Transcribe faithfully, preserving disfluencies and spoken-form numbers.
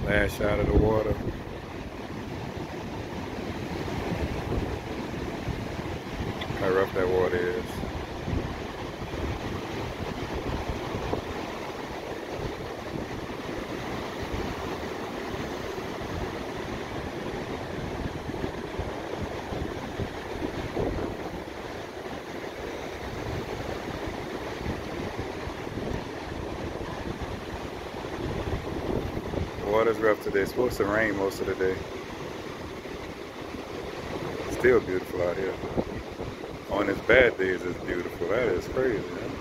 Last shot of the water. How rough that water is. Water's rough today. It's supposed to rain most of the day. Still beautiful out here. On its bad days, it's beautiful. That is crazy.